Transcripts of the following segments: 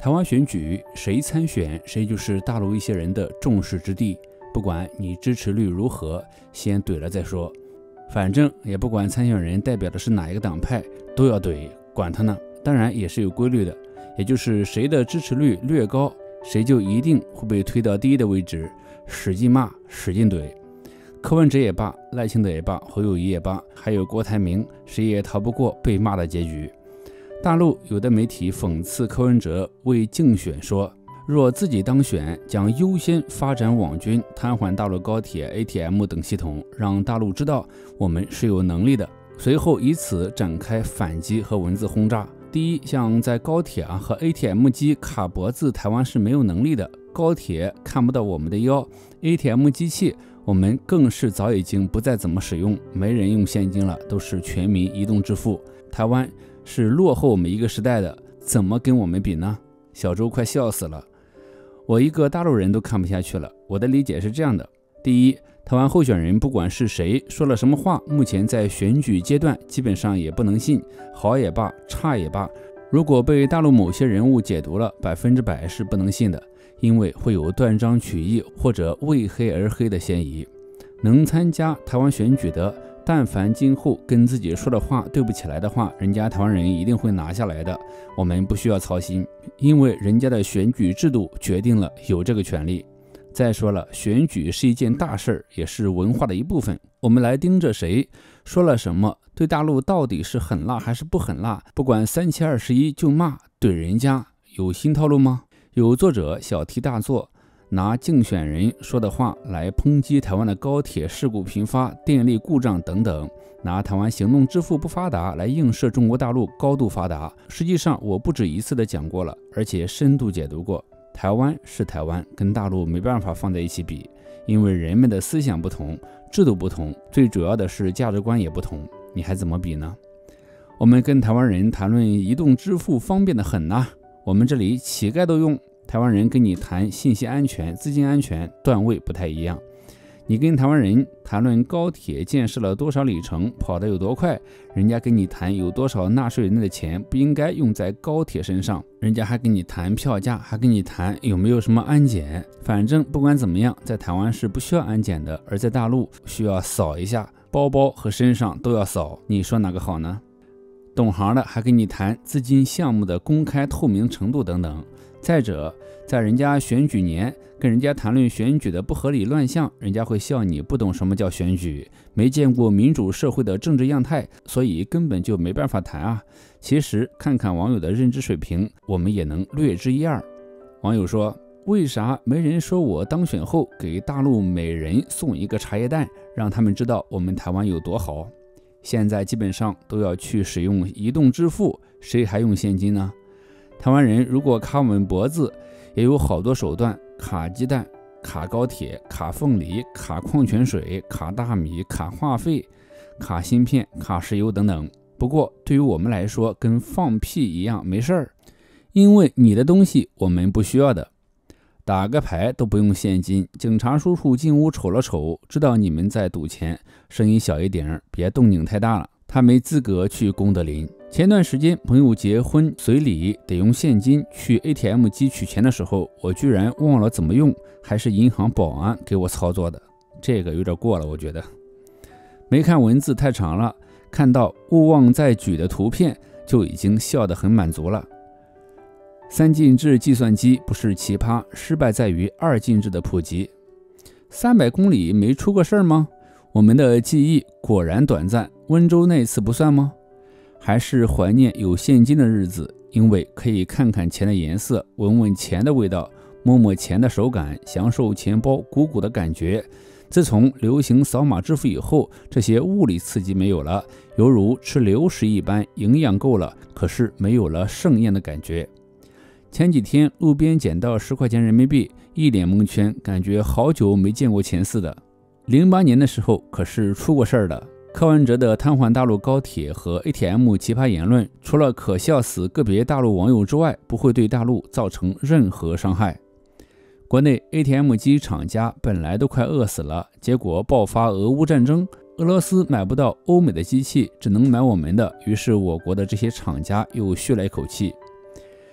台湾选举谁参选，谁就是大陆一些人的众矢之的，不管你支持率如何，先怼了再说。反正也不管参选人代表的是哪一个党派，都要怼，管他呢。当然也是有规律的，也就是谁的支持率略高，谁就一定会被推到第一的位置，使劲骂，使劲怼。柯文哲也罢，赖清德也罢，侯友宜也罢，还有郭台铭，谁也逃不过被骂的结局。大陆有的媒体讽刺柯文哲为竞选说，若自己当选，将优先发展网军，瘫痪大陆高铁、ATM 等系统，让大陆知道我们是有能力的。随后以此展开反击和文字轰炸。第一，像在高铁和 ATM 机卡脖子，台湾是没有能力的。高铁看不到我们的腰， ATM 机器我们更是早已经不再怎么使用，没人用现金了，都是全民移动支付。台湾是落后我们一个时代的，怎么跟我们比呢？小周快笑死了，我一个大陆人都看不下去了。我的理解是这样的：第一，台湾候选人不管是谁说了什么话，目前在选举阶段基本上也不能信，好也罢，差也罢，如果被大陆某些人物解读了，100%是不能信的，因为会有断章取义或者为黑而黑的嫌疑。能参加台湾选举的，但凡今后跟自己说的话对不起来的话，人家台湾人一定会拿下来的，我们不需要操心，因为人家的选举制度决定了有这个权利。再说了，选举是一件大事，也是文化的一部分，我们来盯着谁说了什么，对大陆到底是狠辣还是不狠辣，不管3七21就骂怼人家，有新套路吗？有作者小题大做，拿竞选人说的话来抨击台湾的高铁事故频发、电力故障等等，拿台湾行动支付不发达来映射中国大陆高度发达。实际上我不止一次的讲过了，而且深度解读过，台湾是台湾，跟大陆没办法放在一起比，因为人们的思想不同，制度不同，最主要的是价值观也不同，你还怎么比呢？我们跟台湾人谈论移动支付方便的很啊，我们这里乞丐都用，台湾人跟你谈信息安全、资金安全，段位不太一样。你跟台湾人谈论高铁建设了多少里程，跑得有多快，人家跟你谈有多少纳税人的钱不应该用在高铁身上，人家还跟你谈票价，还跟你谈有没有什么安检。反正不管怎么样，在台湾是不需要安检的，而在大陆需要扫一下，包包和身上都要扫，你说哪个好呢？懂行的还跟你谈资金项目的公开透明程度等等。再者，在人家选举年跟人家谈论选举的不合理乱象，人家会笑你不懂什么叫选举，没见过民主社会的政治样态，所以根本就没办法谈啊。其实看看网友的认知水平，我们也能略知一二。网友说，为啥没人说我当选后给大陆每人送一个茶叶蛋，让他们知道我们台湾有多好？现在基本上都要去使用移动支付，谁还用现金呢？台湾人如果卡我们脖子，也有好多手段，卡鸡蛋、卡高铁、卡凤梨、卡矿泉水、卡大米、卡话费、卡芯片、卡石油等等。不过对于我们来说，跟放屁一样没事儿，因为你的东西我们不需要的。打个牌都不用现金，警察叔叔进屋瞅了瞅，知道你们在赌钱，声音小一点，别动静太大了，他没资格去功德林。前段时间朋友结婚随礼得用现金去 ATM 机取钱的时候，我居然忘了怎么用，还是银行保安给我操作的，这个有点过了，我觉得。没看文字太长了，看到勿忘再举的图片就已经笑得很满足了。三进制计算机不是奇葩，失败在于二进制的普及。300公里没出过事儿吗？我们的记忆果然短暂，温州那次不算吗？还是怀念有现金的日子，因为可以看看钱的颜色，闻闻钱的味道，摸摸钱的手感，享受钱包鼓鼓的感觉。自从流行扫码支付以后，这些物理刺激没有了，犹如吃流食一般，营养够了，可是没有了盛宴的感觉。前几天路边捡到10块钱人民币，一脸蒙圈，感觉好久没见过钱似的。08年的时候可是出过事儿的。柯文哲的瘫痪大陆高铁和 ATM 奇葩言论，除了可笑死个别大陆网友之外，不会对大陆造成任何伤害。国内 ATM 机厂家本来都快饿死了，结果爆发俄乌战争，俄罗斯买不到欧美的机器，只能买我们的，于是我国的这些厂家又吁了一口气。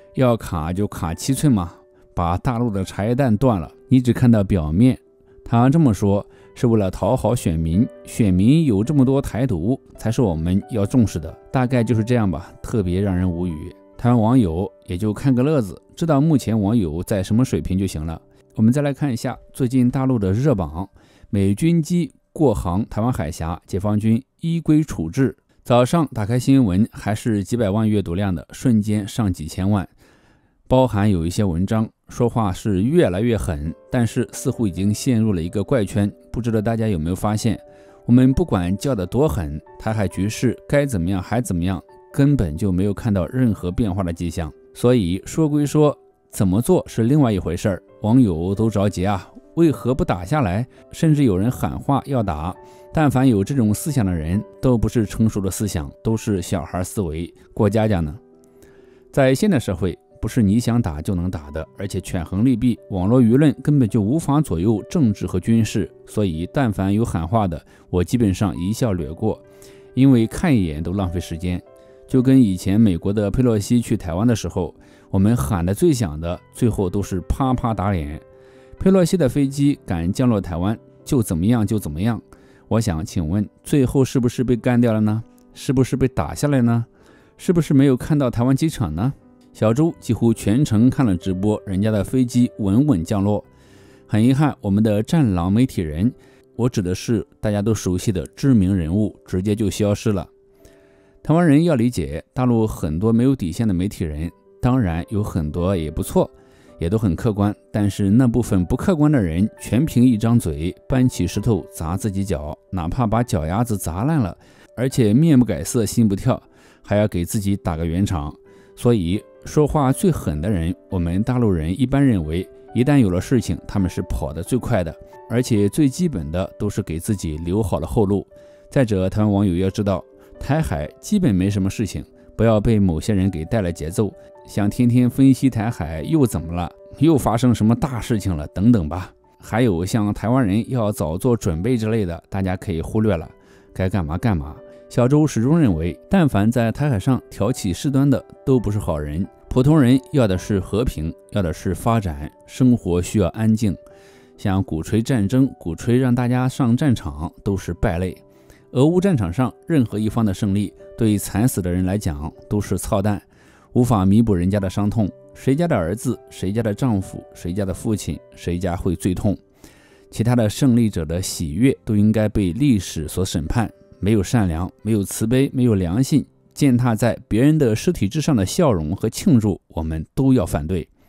要卡就卡7寸嘛，把大陆的茶叶蛋断了，你只看到表面。他这么说是为了讨好选民，选民有这么多台独才是我们要重视的，大概就是这样吧，特别让人无语。台湾网友也就看个乐子，知道目前网友在什么水平就行了。我们再来看一下最近大陆的热榜，美军机过航台湾海峡，解放军依规处置。早上打开新闻还是几百万阅读量的，瞬间上几千万，包含有一些文章说话是越来越狠，但是似乎已经陷入了一个怪圈。不知道大家有没有发现，我们不管叫得多狠，台海局势该怎么样还怎么样，根本就没有看到任何变化的迹象。所以说归说，怎么做是另外一回事儿。网友都着急啊，为何不打下来？甚至有人喊话要打。但凡有这种思想的人，都不是成熟的思想，都是小孩思维，过家家呢。在现代社会，不是你想打就能打的，而且权衡利弊，网络舆论根本就无法左右政治和军事。所以但凡有喊话的，我基本上一笑略过，因为看一眼都浪费时间。就跟以前美国的佩洛西去台湾的时候，我们喊的最响的，最后都是啪啪打脸。佩洛西的飞机敢降落台湾，就怎么样就怎么样。我想请问，最后是不是被干掉了呢？是不是被打下来呢？是不是没有看到台湾机场呢？小周几乎全程看了直播，人家的飞机稳稳降落。很遗憾，我们的战狼媒体人，我指的是大家都熟悉的知名人物，直接就消失了。台湾人要理解，大陆很多没有底线的媒体人，当然有很多也不错，也都很客观，但是那部分不客观的人，全凭一张嘴搬起石头砸自己脚，哪怕把脚丫子砸烂了，而且面不改色心不跳，还要给自己打个圆场。所以说话最狠的人，我们大陆人一般认为，一旦有了事情，他们是跑得最快的，而且最基本的都是给自己留好了后路。再者，台湾网友要知道，台海基本没什么事情，不要被某些人给带了节奏，想天天分析台海又怎么了，又发生什么大事情了等等吧。还有像台湾人要早做准备之类的，大家可以忽略了，该干嘛干嘛。小周始终认为，但凡在台海上挑起事端的都不是好人。普通人要的是和平，要的是发展，生活需要安静。像鼓吹战争，鼓吹让大家上战场，都是败类。俄乌战场上任何一方的胜利，对惨死的人来讲都是操蛋，无法弥补人家的伤痛。谁家的儿子，谁家的丈夫，谁家的父亲，谁家会最痛。其他的胜利者的喜悦都应该被历史所审判。没有善良，没有慈悲，没有良心，践踏在别人的尸体之上的笑容和庆祝，我们都要反对。